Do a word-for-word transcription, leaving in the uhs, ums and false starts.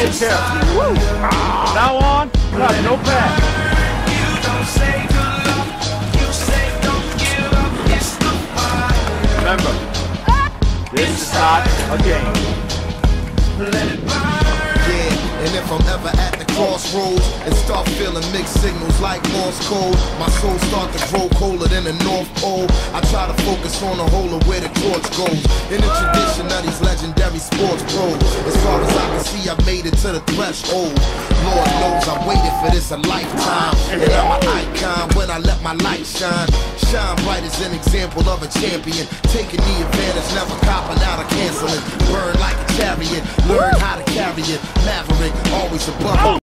take care of you. Woo. From now on, you have no pass. You don't say good luck, you say don't give up, it's the fire. Remember, this is not a game. Let it burn. Yeah, and if I'm ever at the crossroads and start feeling mixed signals like Morse code, my soul start to grow colder than the North Pole. I try to focus on the whole of where the torch goes, in the tradition of these legendary sports pros. As far as I can see, I made it to the threshold. Lord knows I waited for this a lifetime, and I'm an icon when I let my light shine. Shine bright as an example of a champion, taking the advantage, never copping out or canceling. Burn like a chariot, learn how to carry it. Maverick, always above.